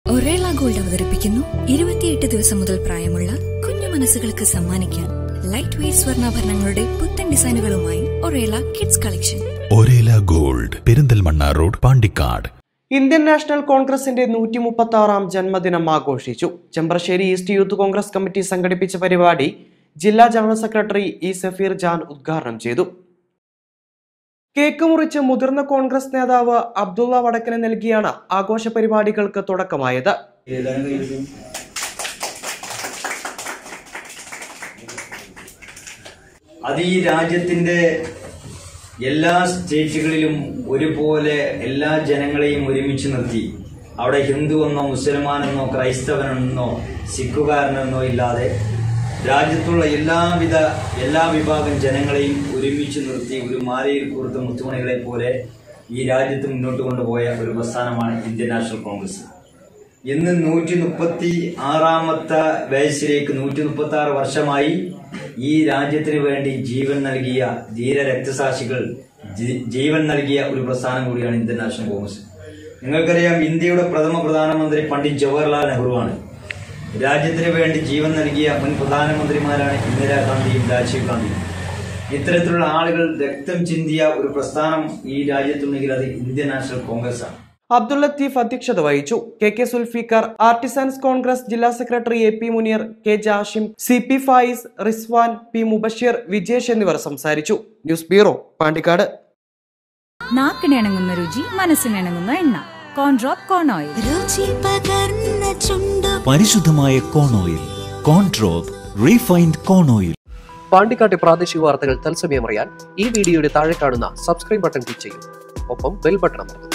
Orela gold അവതരിപ്പിക്കുന്നു 28 ദിവസം മുതൽ പ്രായമുള്ള കുഞ്ഞു മനസ്സുകൾക്ക് സമ്മാനിക്കാൻ ലൈറ്റ് വെയ്റ്റ് സ്വർണ്ണാഭരണങ്ങളുടെ പുത്തൻ ഡിസൈനുകളുമായി Orela kids collection. Orela gold, Perinthalmanna road, Pandikkad. Indian national കോൺഗ്രസിന്റെ 136ാം ജന്മദിനം ആഘോഷിച്ചു. Chembrassery east youth Congress committee സംഘടിപ്പിച്ച പരിപാടി ജില്ലാ general secretary E Safeer Jan ഉദ്ഘാടനം ചെയ്തു. കേക്ക് മുറിച്ച് മുതിർന്ന കോൺഗ്രസ് നേതാവ് അബ്ദുള്ള വടക്കന് നൽകിയാണ് ആഘോഷ പരിപാടികൾക്ക് തുടക്കമായത്. അത് ഈ രാജ്യത്തിന്റെ എല്ലാ സ്റ്റേറ്റുകളിലും ഒരുപോലെ എല്ലാ ജനങ്ങളെയും ഒരുമിച്ച് നിർത്തി അവിടെ ഹിന്ദുവെന്നോ മുസൽമാനെന്നോ ക്രൈസ്തവനെന്നോ സിഖുകാരനെന്നോ ഇല്ലാതെ രാജ്യത്തുള്ള എല്ലാ വിഭാഗം ജനങ്ങളെയും ഒരുമിച്ച് നിർത്തി ഒരു മാലയിൽ കോർത്ത മുത്തുമണികളെ പോലെ ഈ രാജ്യത്ത് മുന്നോട്ട് കൊണ്ടുപോയ ഒരു പ്രസ്ഥാനമാണ് ഇന്ത്യൻ നാഷണൽ കോൺഗ്രസ്. ഇന്ന് 136ാമത്തെ വയസ്സിലേക്ക് 136 വർഷമായി ഈ രാജ്യത്തിന് വേണ്ടി ജീവൻ നൽകിയ ധീര രക്തസാക്ഷികൾ ജീവൻ നൽകിയ ഒരു പ്രസ്ഥാനം കൂടിയാണ് ഇന്ത്യൻ നാഷണൽ കോൺഗ്രസ്. നിങ്ങൾക്കറിയാം, ഇന്ത്യയുടെ പ്രഥമ പ്രധാനമന്ത്രി പണ്ഡിറ്റ് ജവഹർലാൽ നെഹ്റുവാണ്. രാജ്യത്തിന് വേണ്ടി ജീവൻ നൽകിയ മുൻ പ്രധാനമന്ത്രിമാരാണ് ഇന്ദിരാഗാന്ധിയും രാജീവ് ഗാന്ധിയും. ഇത്തരത്തിലുള്ള ആളുകൾ രക്തം ചിന്തിയ ഒരു പ്രസ്ഥാനം ഈ രാജ്യത്തുണ്ടെങ്കിൽ അത് ഇന്ത്യൻ നാഷണൽ കോൺഗ്രസ് ആണ്. അബ്ദുൽ ലത്തീഫ് അധ്യക്ഷത വഹിച്ചു. കെ സുൽഫിക്കർ, ആർട്ടിസൻസ് കോൺഗ്രസ് ജില്ലാ സെക്രട്ടറി A P Muneer, K Jashim, C P Fayis, Rizwan, P Mubasheer, Vijesh എന്നിവർ സംസാരിച്ചു. News bureau, Pandikkad. നാക്കിനിണങ്ങുന്ന രുചി, മനസ്സിനിണങ്ങുന്ന എണ്ണ. Corndrop corn oil. പരിശുദ്ധമായ corn oil. Corndrop refined corn oil. പാണ്ടിക്കാട്ടെ പ്രാദേശിക വാർത്തകൾ തത്സമയം അറിയാൻ ഈ വീഡിയോയുടെ താഴെ കാണുന്ന സബ്സ്ക്രൈബ് ബട്ടൺ ക്ലിക്ക് ചെയ്യും. ഒപ്പം ബെൽ ബട്ടൺ അമർത്തും.